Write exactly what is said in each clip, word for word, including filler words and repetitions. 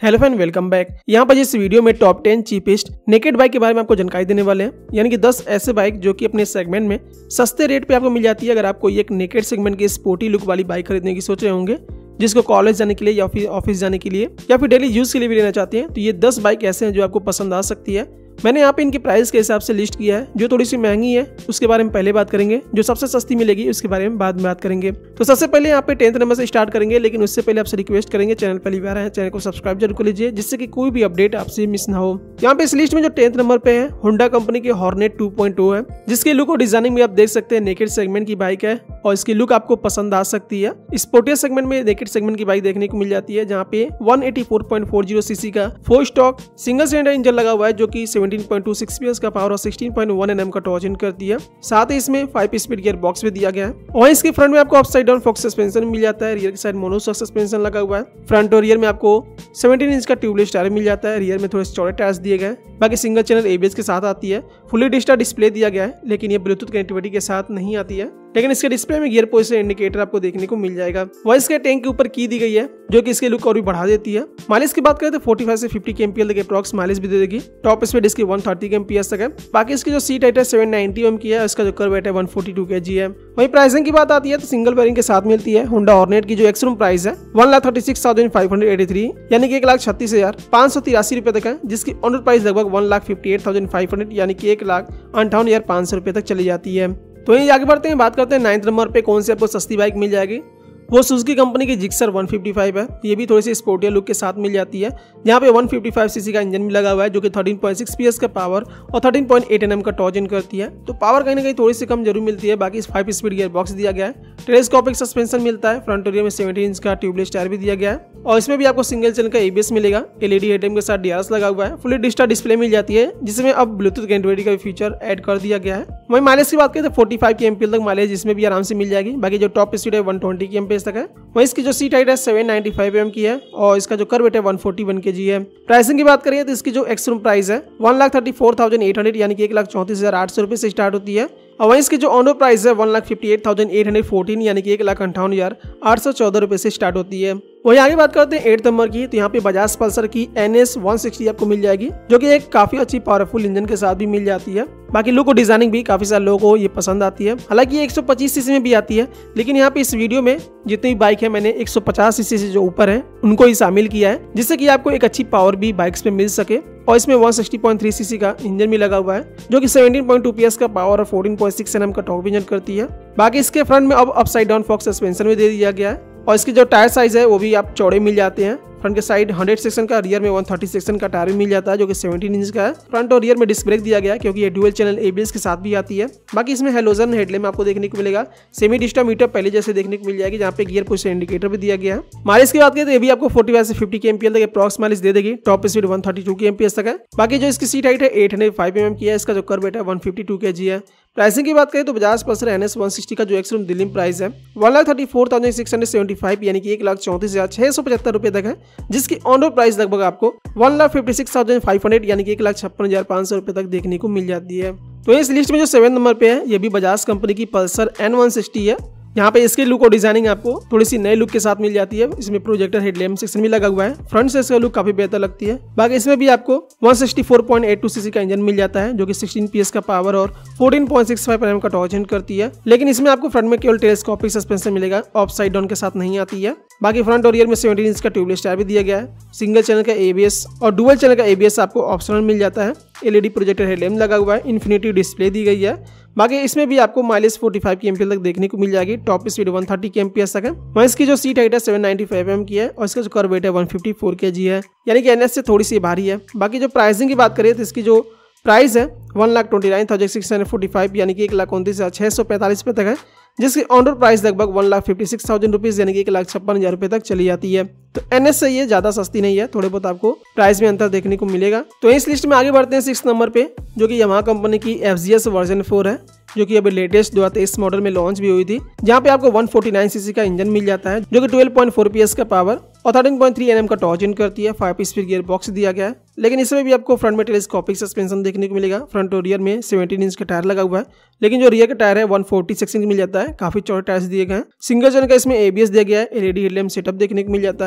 Hello friend, welcome back. यहाँ पर इस वीडियो में top ten cheapest naked bike के बारे में आपको जानकारी देने वाले हैं, यानी कि दस ऐसे बाइक जो कि अपने सेगमेंट में सस्ते रेट पे आपको मिल जाती है। अगर आपको एक नेकेड सेगमेंट की स्पोर्टी लुक वाली बाइक खरीदने की सोच रहे होंगे, जिसको कॉलेज जाने के लिए या फिर ऑफिस जाने के लिए या फिर डेली यूज के लिए भी लेना चाहते हैं, तो ये दस बाइक ऐसे हैं जो आपको पसंद आ सकती है। मैंने यहाँ पे इनकी प्राइस के हिसाब से लिस्ट किया है। जो थोड़ी सी महंगी है उसके बारे में पहले बात करेंगे, जो सबसे सस्ती मिलेगी उसके बारे में बाद में बात करेंगे। तो सबसे पहले यहाँ पे टेंथ नंबर से स्टार्ट करेंगे, लेकिन उससे पहले आपसे रिक्वेस्ट करेंगे, चैनल पहली बार है चैनल को सब्सक्राइब जरूर कर लीजिए, जिससे कि कोई भी अपडेट आपसे मिस ना हो। यहाँ पे इस लिस्ट में जो टेंथ नंबर पे है होंडा कंपनी की हॉर्नेट टू पॉइंट ओ है, जिसकी लुक और डिजाइनिंग में आप देख सकते हैं नेकेड सेगमेंट की बाइक है और इसकी लुक आपको पसंद आ सकती है। स्पोर्टियर सेगमेंट में नेकेड सेगमेंट की बाइक देखने को मिल जाती है, जहाँ पे one eighty four point four zero CC का four stroke single cylinder engine लगा हुआ है, जो कि seventeen point two six PS का पावर और सिक्सटीन पॉइंट वन एनएम का टॉर्जन करती है। साथ ही इसमें फाइव स्पीड गियर बॉक्स भी दिया गया है और इसके फ्रंट में आपको अपसाइड डाउन फॉक्स सस्पेंशन मिल जाता है। रियर की साइड मोनोशॉक सस्पेंशन लगा हुआ है। फ्रंट और रियर में आपको सेवनटीन इंच का ट्यूबलेस टायर मिल जाता है। रियर में थोड़े चौड़े टायर्स दिए गए। बाकी सिंगल चैनल एबीएस के साथ आती है। फुली डिजिटल डिस्प्ले दिया गया है, लेकिन ये ब्लूटूथ कनेक्टिविटी के साथ नहीं आती है। लेकिन इसके डिस्प्ले में गियर पोजिशन इंडिकेटर आपको देखने को मिल जाएगा। वॉइस के टैंक के ऊपर की दी गई है, जो कि इसके लुक और भी बढ़ा देती है। माइलेज की बात करें तो फोर्टी फाइव से फिफ्टी के एमपीएल तक अप्रॉक्स माइलेज भी दे देगी। टॉप स्पीड इसकी वन थर्टी के एमपीएस तक है। बाकी इसकी जो सीट हाइट है सेवन नाइंटी एम की है, इसका जो कर्व वेट है वन फोर्टी टू केजी है। वहीं प्राइसिंग की बात आती है तो सिंगल वेरिएंट के साथ मिलती है। होंडा हॉर्नेट की जो एक्सरूम प्राइस है one lakh thirty six thousand five hundred eighty three यानी कि एक लाख छत्तीस हजार पाँच सौ तिरासी रुपए तक है, जिसकी ऑन रोड प्राइस लगभग one lakh fifty eight thousand five hundred यानी कि एक लाख अंठावन हजार पाँच सौ रुपए तक चली जाती है। तो यही आगे बढ़ते हैं, बात करते हैं नाइन्थ नंबर पे कौन से आपको सस्ती बाइक मिल जाएगी। वो सुजुकी कंपनी की जिक्सर वन फिफ्टी फाइव है। ये भी थोड़ी सी स्पोर्टियर लुक के साथ मिल जाती है, जहाँ पे वन फिफ्टी फाइव सीसी का इंजन भी लगा हुआ है, जो कि थर्टीन पॉइंट सिक्स पीएस का पावर और थर्टीन पॉइंट एट एनएम का टॉर्जन करती है। तो पावर कहीं ना कहीं थोड़ी सी कम जरूर मिलती है। बाकी फाइव स्पीड गियर बॉक्स दिया गया है। टेलीस्कोपिक सस्पेंशन मिलता है। फ्रंट एरिया में सेवनटीन इंच का ट्यूबलेस टायर भी दिया गया है और इसमें भी आपको सिंगल चैनल का एबीएस मिलेगा। एलईडी हेडलैम्प के साथ डीआरएस लगा हुआ है। फुली डिजिटल डिस्प्ले मिल जाती है, जिसमें अब ब्लूटूथ कनेक्टिविटी का फीचर ऐड कर दिया गया है। वहीं माइलेज की बात करें तो फोर्टी फाइव के एमपीएल तक माइलेज इसमें भी आराम से मिल जाएगी। बाकी जो टॉप स्पीड है वन ट्वेंटी के एमपीएस तक है। वहीं इसकी जो सीट हाइट है सेवन नाइंटी फाइव एम की है और इसका जो कर्व वेट है वन फोर्टी वन केजी है। प्राइसिंग की बात करें तो इसकी जो एक्सरूम प्राइस है one lakh thirty four thousand eight hundred यानी कि एक लाख चौंतीस हजार आठ सौ रुपए से स्टार्ट होती है। और वहीं इसकी जो ऑन रोड प्राइस है one lakh fifty eight thousand eight hundred fourteen यानी कि एक लाख अंठावन हजार आठ सौ चौदह रुपए से स्टार्ट होती है। वहीं आगे बात करते हैं एट नंबर की, तो यहाँ पे Bajaj Pulsar N S S one सिक्सटी आपको मिल जाएगी, जो कि एक काफी अच्छी पावरफुल इंजन के साथ भी मिल जाती है। बाकी लुक और डिजाइनिंग भी काफी सारे लोगों को ये पसंद आती है। हालांकि ये एक सौ पच्चीस सीसी में भी आती है, लेकिन यहाँ पे इस वीडियो में जितनी बाइक है मैंने एक सौ पचास सीसी से जो ऊपर है उनको ही शामिल किया है, जिससे कि आपको एक अच्छी पावर भी बाइक्स पे मिल सके। और इसमें one sixty point three CC का इंजन भी लगा हुआ है, जो कि सेवनटीन पॉइंट टू पीएस का पावर और फोर्टीन पॉइंट सिक्स एनएम का टॉर्क इंजन करती है। बाकी इसके फ्रंट में अब अपसाइड डाउन फॉक्स सस्पेंशन भी दे दिया गया है और इसकी जो टायर साइज है वो भी आप चौड़े मिल जाते हैं। फ्रंट के साइड हंड्रेड सेक्शन का, रियर में वन थर्टी सेक्शन का टायर भी मिल जाता है, जो कि सेवनटीन इंच का है। फ्रंट और रियर में डिस्क ब्रेक दिया गया है, क्योंकि ये डुअल चैनल एबीएस के साथ भी आती है। बाकी इसमें हेलोजन हेडलैम्प आपको देखने को मिलेगा। सेमी डिजिटल मीटर पहले जैसे देखने को मिल जाएगी, जहाँ पे गियर पोजिशन इंडिकेटर भी दिया गया है। माइलेज की बात करें तो ये भी आपको फोर्टी फाइव से फिफ्टी के एमपीएल तक अप्रॉक्स माइलेज दे देगी। Top speed one thirty two K MPS तक है। बाकी जो इसकी सीट हाइट है एट हंड्रेड फाइव एम की है। इसका जो कर्व वेट है वन फिफ्टी टू केजी है। प्राइसिंग की बात करें तो Bajaj Pulsar N S one sixty का जो एक्सरूम दिल्ली में प्राइस है one lakh thirty four thousand six hundred seventy five यानी कि एक लाख चौंतीस हजार छह सौ पचहत्तर रुपए तक है, जिसकी ऑन रोड प्राइस लगभग आपको one lakh fifty six thousand five hundred यानी कि एक लाख छप्पन हजार पाँच सौ रुपए तक देखने को मिल जाती है। तो इस लिस्ट में जो सेवन नंबर पे है ये भी बजाज कंपनी की पल्सर एन वन सिक्सटी है। यहाँ पे इसके लुक और डिजाइनिंग आपको थोड़ी सी नए लुक के साथ मिल जाती है। इसमें प्रोजेक्टर हेडलैम्प सेक्शन भी लगा हुआ है। फ्रंट से इसका लुक काफी बेहतर लगती है। बाकी इसमें भी आपको one sixty four point eight two CC का इंजन मिल जाता है, जो कि सिक्सटीन पीएस का पावर और fourteen point six five NM का टॉर्जन करती है। लेकिन इसमें आपको फ्रंट में केवल टेलीस्कोपिक सस्पेंशन मिलेगा, अपसाइड डाउन के साथ नहीं आती है। बाकी फ्रंट और रियर में सेवनटीन इंच का ट्यूबलेस टायर भी दिया गया है। सिंगल चैनल का एबीएस और डुअल चैनल का एबीएस आपको ऑप्शनल मिल जाता है। एलईडी प्रोजेक्टर हेडलैम्प लगा हुआ है। इन्फिनिटी डिस्प्ले दी गई है। बाकी इसमें भी आपको mileage forty five K MPL तक देखने को मिल जाएगी। Top speed one thirty K MPS तक है। वहीं इसकी जो सीट हाइट है सेवन नाइंटी फाइव एम की है और इसका जो कर्व वेट है वन फिफ्टी फोर केजी है, यानी कि एनएस से थोड़ी सी भारी है। बाकी जो प्राइसिंग की बात करें तो इसकी जो प्राइस है one lakh twenty nine thousand six hundred forty five यानी कि एक लाख उनतीस हजार छह सौ पैंतालीस रुपए तक है, जिसकी ऑन रोड प्राइस लगभग one lakh fifty six thousand rupees यानी कि एक लाख छप्पन हजार रुपए तक चली जाती है। तो एनएस से ये ज्यादा सस्ती नहीं है, थोड़े बहुत आपको प्राइस में अंतर देखने को मिलेगा। तो इस लिस्ट में आगे बढ़ते हैं सिक्स नंबर पे, जो कि यामाहा कंपनी की एफजीएस वर्जन फोर है, जो कि अभी लेटेस्ट दो हज़ार तेईस मॉडल में लॉन्च भी हुई थी, जहाँ पे आपको वन फोर्टी नाइन सीसी का इंजन मिल जाता है, जो कि ट्वेल्व पॉइंट फोर पीएस का पावर और थर्टीन पॉइंट थ्री एनएम का टॉर्जन करती है। फाइव स्पीड गियर बॉक्स दिया गया है, लेकिन इसमें भी आपको फ्रंट में टेलीस्कोपिक सस्पेंशन देखने को मिलेगा। फ्रंट और रियर में सेवनटीन इंच का टायर लगा हुआ है, लेकिन जो रियर का टायर है वन फोर्टी सेक्शन मिल जाता है। काफी चौड़े टायर्स दिए गए हैं। सिंगल चैनल का इसमें एबीएस दिया गया है। एलईडी हेडलैम्प सेटअप देखने को मिल जाता है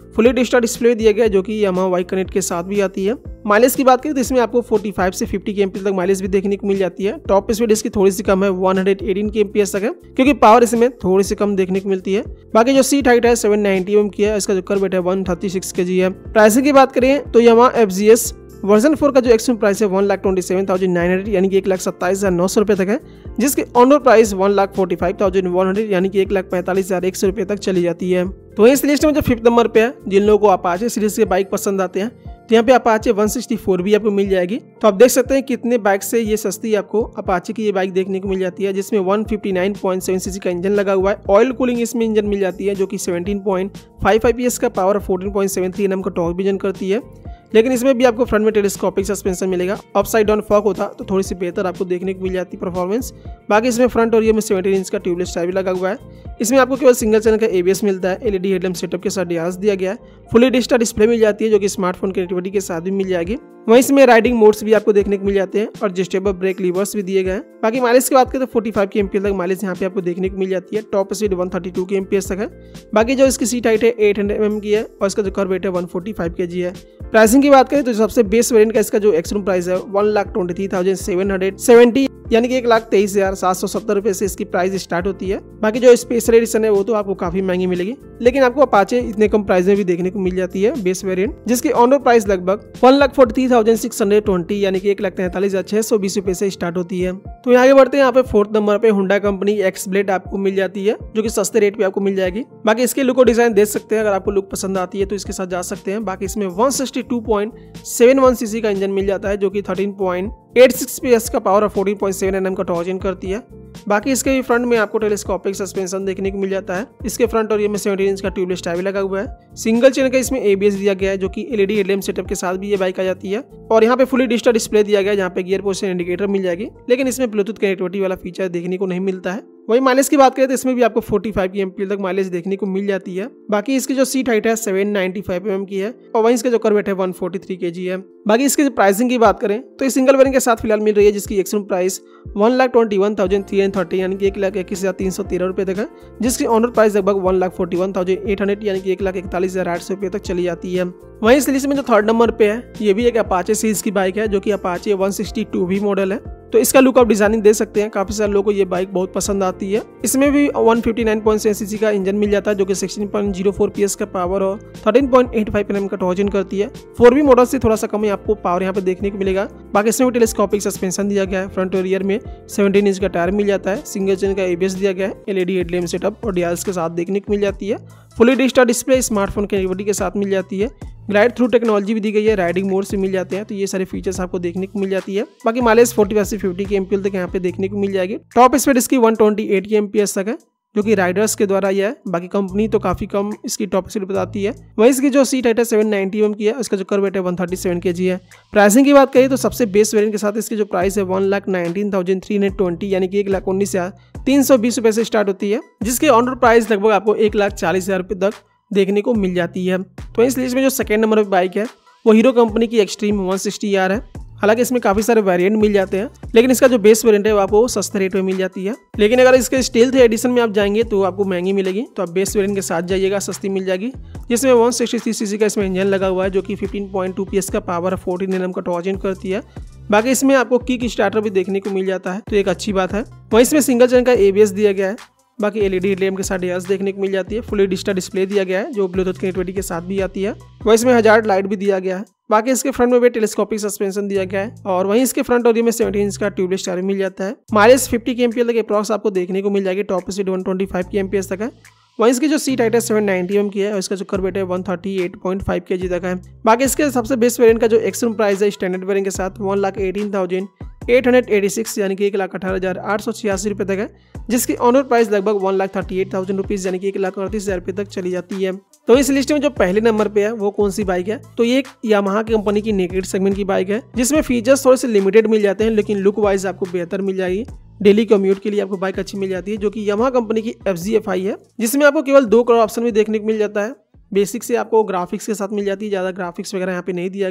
फुली डिजिटल डिस्प्ले दिया गया है जो कि यामाहा वाई कनेक्ट के साथ भी आती है। माइलेज की बात करें तो इसमें आपको पैंतालीस से पचास के एमपीएस तक माइलेज भी देखने को मिल जाती है। टॉप स्पीड इसकी थोड़ी सी कम है, एक सौ अठारह के एमपीएस तक है, क्योंकि पावर इसमें थोड़ी सी कम देखने को मिलती है। बाकी जो सीट हाइट है सात सौ नब्बे एम की है, इसका जो कर्व वेट है एक सौ छत्तीस केजी है। प्राइसिंग की बात करें तो यामाहा एफजीएस वर्जन फोर का जो एक्सट्रीम प्राइस है one lakh twenty seven thousand nine hundred यानी कि एक लाख सत्ताईस हजार नौ सौ रुपये तक है, जिसकी on road price one lakh forty five thousand one hundred यानी कि एक लाख पैंतालीस हजार एक सौ रुपये तक चली जाती है। तो इस लिस्ट में जो फिफ्थ नंबर पे है, जिन लोगों को अपाचे सीरीज के बाइक पसंद आते हैं तो यहाँ पे अपाचे वन सिक्सटी फोर भी आपको मिल जाएगी। तो आप देख सकते हैं कितने बाइक से ये सस्ती आपको अपाचे की ये बाइक देखने को मिल जाती है, जिसमें one fifty nine point seven CC का इंजन लगा हुआ है। ऑयल कूलिंग इसमें इंजन मिल जाती है जो कि सेवनटीन पॉइंट फाइव आईपीएस का पावर और fourteen point seven three NM का टॉर्क भी जनरेट करती है। लेकिन इसमें भी आपको फ्रंट में टेलीस्कोपिक सस्पेंशन मिलेगा। अपसाइड डाउन फॉक होता तो थोड़ी सी बेहतर आपको देखने को मिल जाती परफॉर्मेंस। बाकी इसमें फ्रंट और रियर में सेवनटीन इंच का ट्यूबलेस टायर भी लगा हुआ है। इसमें आपको केवल सिंगल चैनल का एबीएस मिलता है। एलईडी हेडलैम्प सेटअप के साथ डिआरएस दिया गया है। फुली डिजिटल डिस्प्ले मिल जाती है जो कि स्मार्टफोन कनेक्टिविटी के साथ भी मिल जाएगी। वहीं इसमें राइडिंग मोड्स भी आपको देखने को मिल जाते हैं और एडजस्टेबल ब्रेक लीवर्स भी दिए गए हैं। बाकी माइलेज की बात करें तो पैंतालीस के एमपीएस तक माइलेज यहाँ पे आपको देखने को मिल जाती है। टॉप स्पीड एक सौ बत्तीस के एमपीएस तक है। बाकी जो इसकी सीट हाइट है आठ सौ एम की है और इसका जो कर्व वेट है एक सौ पैंतालीस केजी है। प्राइसिंग की बात करें तो सबसे बेस्ट वेरिएंट का इसका जो एक्सट्रीम प्राइस है one lakh twenty three thousand seven hundred seventy यानी कि एक लाख तेईस हजार सात सौ सत्तर रुपए से इसकी प्राइस स्टार्ट होती है। बाकी जो स्पेशल एडिशन है वो तो आपको काफी महंगी मिलेगी, लेकिन आपको अपाचे इतने कम प्राइस में भी देखने को मिल जाती है बेस वेरिएंट, जिसकी ऑन रोड प्राइस लगभग one lakh forty three thousand six hundred twenty यानी कि एक लाख तैंतालीस हजार छह सौ बीस रुपए से स्टार्ट होती है। तो आगे बढ़ते हैं, यहाँ पे फोर्थ नंबर पे हुंडा कंपनी एक्स ब्लेड आपको मिल जाती है जो कि सस्ते रेट पे आपको मिल जाएगी। बाकी इसके लुक और डिजाइन देख सकते हैं, अगर आपको लुक पसंद आती है तो इसके साथ जा सकते हैं। बाकी इसमें one sixty two point seven one CC का इंजन मिल जाता है जो कि thirteen point eight six PS का पावर और फोर्टीन पॉइंट सेवन एनएम का टॉर्क करती है। बाकी इसके फ्रंट में आपको टेलीस्कोपिक सस्पेंशन देखने को मिल जाता है। इसके फ्रंट और ये में सेवनटीन इंच का ट्यूबलेस टायर भी लगा हुआ है। सिंगल चैनल का इसमें एबीएस दिया गया है जो कि एलईडी हेडलैम्प सेटअप के साथ भी ये बाइक आ जाती है। और यहाँ पे फुली डिजिटल डिस्प्ले दिया गया है जहाँ पे गियर पोजिशन इंडिकेटर मिल जाएगी, लेकिन इसमें ब्लूटूथ कनेक्टिविटी वाला फीचर देखने को नहीं मिलता है। वही माइलेज की बात करें तो इसमें भी आपको पैंतालीस की एमपीएल तक माइलेज देखने को मिल जाती है। बाकी इसकी जो सीट हाइट है सेवन नाइंटी फाइव एम की है और वहीं इसका जो कर्व वेट है वन फोर्टी थ्री केजी है। बाकी इसकी प्राइसिंग की बात करें तो इस सिंगल वेरिएंट के साथ फिलहाल मिल रही है जिसकी extreme price one lakh twenty one thousand three hundred thirty यानी कि एक लाख इक्कीस हजार तीन सौ तेरह रुपए तक है, जिसकी ऑनर प्राइस लगभग one lakh forty one thousand eight hundred यानी कि एक लाख इकतालीस हजार आठ सौ रुपये तक चली जाती है। वहीं इस लिस्ट में जो थर्ड नंबर पे है ये भी एक अपाचे सीरीज की बाइक है जो कि अपाचे वन सिक्सटी टू भी मॉडल है। तो इसका लुक आप डिजाइनिंग दे सकते हैं, काफी सारे लोगों को ये बाइक बहुत पसंद आती है। इसमें भी one fifty nine point seven CC का इंजन मिल जाता है जो कि sixteen point zero four PS का पावर और thirteen point eight five NM का टॉर्क करती है। फोर वी मॉडल से थोड़ा सा कम ही आपको पावर यहाँ पे देखने को मिलेगा। बाकी इसमें भी टेलीस्कोपिक सस्पेंशन दिया गया है। फ्रंट और रियर में सेवनटीन इंच का टायर मिल जाता है। सिंगल चैनल का एबीएस दिया गया है। एलईडी हेडलैम्प सेटअप और डिआरएस के साथ देखने को मिल जाती है। Fully digital display smartphone connectivity के साथ मिल जाती है। ग्लाइड थ्रू टेक्नोलॉजी भी दी गई है। राइडिंग मोड से मिल जाते हैं, तो ये सारे फीचर्स आपको देखने को मिल जाती है। बाकी माइलेज पैंतालीस से पचास के एमपीएल तक यहाँ पे देखने को मिल जाएगी। टॉप स्पीड इसकी one twenty eight K MPS तक है जो कि राइडर्स के द्वारा यह है। बाकी कंपनी तो काफी कम इसकी टॉप स्पीड बताती है। वहीं इसकी जो सीट है सेवन नाइंटी एम की है, इसका जो कर्व वेट है वन थर्टी सेवन केजी है। प्राइसिंग की बात करें तो सबसे बेस्ट वेरिएंट के साथ इसकी जो प्राइस है one lakh nineteen thousand three hundred twenty यानी कि एक लाख उन्नीस हजार तीन सौ बीस रुपए से स्टार्ट होती है, जिसकी ऑन रोड प्राइस लगभग आपको एक लाख चालीस हजार रुपये तक देखने को मिल जाती है। तो इस लिस्ट में जो सेकेंड नंबर पर बाइक है वो हीरो कंपनी की एक्सट्रीम वन सिक्सटी आर है। हालांकि इसमें काफी सारे वेरिएंट मिल जाते हैं, लेकिन इसका जो बेस वेरिएंट है वो आपको सस्ते रेट में मिल जाती है। लेकिन अगर इसके स्टील्थ एडिशन में आप जाएंगे तो आपको महंगी मिलेगी, तो आप बेस वेरिएंट के साथ जाइएगा, सस्ती मिल जाएगी। जिसमें वन सिक्सटी थ्री सीसी का इसमें इंजन लगा हुआ है जो कि फिफ्टीन पॉइंट टू पीएस का पावर फोर्टीन एनएम का टॉर्क करती है। बाकी इसमें आपको किक स्टार्टर भी देखने को मिल जाता है, तो एक अच्छी बात है। वहीं इसमें सिंगल चैनल का एबीएस दिया गया है। बाकी एलईडी हेडलैम्प के साथ डिआरएस देखने को मिल जाती है। फुली डिजिटल डिस्प्ले दिया गया है जो ब्लूटूथ कनेक्टिविटी के साथ भी आती है। वहीं इसमें हजार्ड लाइट भी दिया गया है। बाकी इसके फ्रंट में भी टेलीस्कोपिक सस्पेंशन दिया गया है और वहीं इसके फ्रंट और रियर में सेवनटीन इंच का ट्यूबलेस टायर मिल जाता है। माइलेज फिफ्टी के एमपीएल तक अप्रॉक्स आपको देखने को मिल जाएगी। Top speed one twenty five K MPS तक है। वहीं इसकी जो सीट हाइट है सेवन नाइंटी एम की है और इसका जो कर्व वेट है one thirty eight point five KG तक है। बाकी इसके सबसे बेस्ट वेरिएंट का जो एक्सट्रीम प्राइस है स्टैंडर्ड वेरिएंट के साथ one lakh eighteen thousand eight hundred eighty six यानी कि एक लाख अठारह हजार आठ सौ छियासी रुपये तक है, जिसकी ऑनर प्राइस लगभग one lakh thirty eight thousand rupees यानी कि एक लाख अड़तीस हजार रुपये तक चली जाती है। तो इस लिस्ट में जो पहले नंबर पे है वो कौन सी बाइक है, तो ये एक यामाहा कंपनी की नेकेड सेगमेंट की बाइक है, जिसमें फीचर्स थोड़े से लिमिटेड मिल जाते हैं, लेकिन लुक वाइज आपको बेहतर मिल जाएगी। डेली कम्यूट के लिए आपको बाइक अच्छी मिल जाती है, जो कि यामाहा कंपनी की एफ जी एफ आई है, जिसमें आपको केवल दो कलर ऑप्शन भी देखने को मिल जाता है। बेसिक से आपको ग्राफिक्स के साथ मिल जाती है, ज़्यादा ग्राफिक्स वगैरह यहाँ पे नहीं दिया गया है।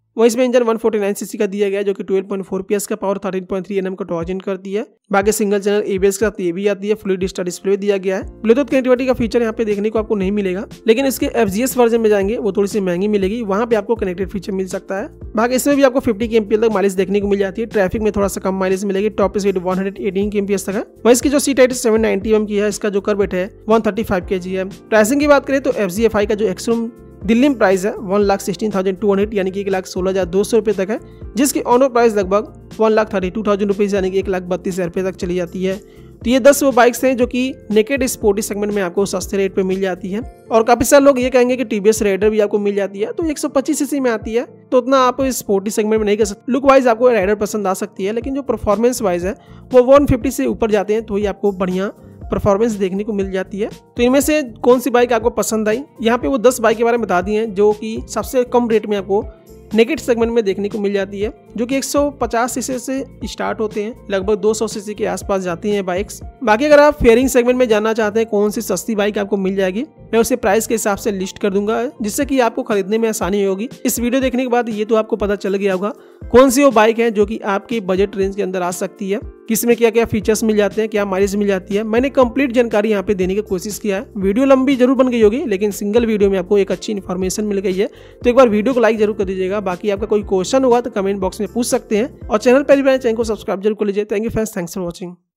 वहीं इसमें engine one forty nine CC का दिया गया है जो कि ट्वेल्व पॉइंट फोर पीएस का power thirteen point three NM का टॉर्जन करती है। बाकी सिंगल चैनल एबीएस के साथ ये भी आती है। फ्लूइड स्टार डिस्प्ले दिया गया है। ब्लूटूथ कनेक्टिविटी का फीचर यहाँ पे देखने को आपको नहीं मिलेगा, लेकिन इसके एफजीएस वर्जन में जाएंगे वो थोड़ी सी महंगी मिलेगी, वहाँ पे आपको कनेक्टेड फीचर मिल सकता है। बाकी इसमें भी आपको फिफ्टी केएमपीएल तक माइलेज देखने को मिल जाती है। ट्रैफिक में थोड़ा सा कम माइलेज मिलेगी। Top speed one hundred eighteen KMPS तक है। वहीं इसकी जो seat height seven ninety MM की है। इसका जो कर्व वेट है वन थर्टी फाइव केजी है। प्राइसिंग की बात करें तो एफजीएफआई का जो एक्सरूम दिल्ली में प्राइस है one lakh sixteen thousand two hundred यानी कि एक लाख सोलह हजार दो सौ रुपये तक है, जिसकी ऑनर प्राइस लगभग one lakh thirty two thousand rupees यानी कि एक लाख बत्तीस हजार रुपये तक चली जाती है। तो ये दस वो बाइक्स हैं जो कि नेकेड स्पोर्टी सेगमेंट में आपको सस्ते रेट पे मिल जाती है। और काफी सारे लोग ये कहेंगे कि टीवीएस राइडर भी आपको मिल जाती है, तो एक सौ पच्चीस सीसी में आती है तो उतना आप स्पोर्टी सेगमेंट में नहीं कर सकते। लुक वाइज आपको राइडर पसंद आ सकती है, लेकिन जो परफॉर्मेंस वाइज है वो वन फिफ्टी से ऊपर जाते हैं तो ही आपको बढ़िया परफॉर्मेंस देखने को मिल जाती है। तो इनमें से कौन सी बाइक आपको पसंद आई, यहाँ पे वो दस बाइक के बारे में बता दी हैं जो कि सबसे कम रेट में आपको नेकेड सेगमेंट में देखने को मिल जाती है, जो कि एक सौ पचास सीसी से स्टार्ट होते हैं, लगभग दो सौ सीसी के आसपास जाती हैं बाइक्स। बाकी अगर आप फेयरिंग सेगमेंट में जानना चाहते हैं कौन सी सस्ती बाइक आपको मिल जाएगी, मैं उसे प्राइस के हिसाब से लिस्ट कर दूंगा, जिससे कि आपको खरीदने में आसानी होगी। इस वीडियो देखने के बाद ये तो आपको पता चल गया होगा कौन सी वो बाइक है जो कि आपके बजट रेंज के अंदर आ सकती है, किसमें क्या क्या फीचर्स मिल जाते हैं, क्या माइलेज मिल जाती है। मैंने कंप्लीट जानकारी यहाँ पे देने की कोशिश किया है। वीडियो लंबी जरूर बन गई होगी, लेकिन सिंगल वीडियो में आपको एक अच्छी इन्फॉर्मेशन मिल गई है। तो एक बार वीडियो को लाइक जरूर कर दीजिएगा। बाकी आपका कोई क्वेश्चन होगा तो कमेंट बॉक्स में पूछ सकते हैं, और चैनल पहली बार चैनल को सब्सक्राइब जरूर कर लीजिए। Thank you friends, thanks for watching.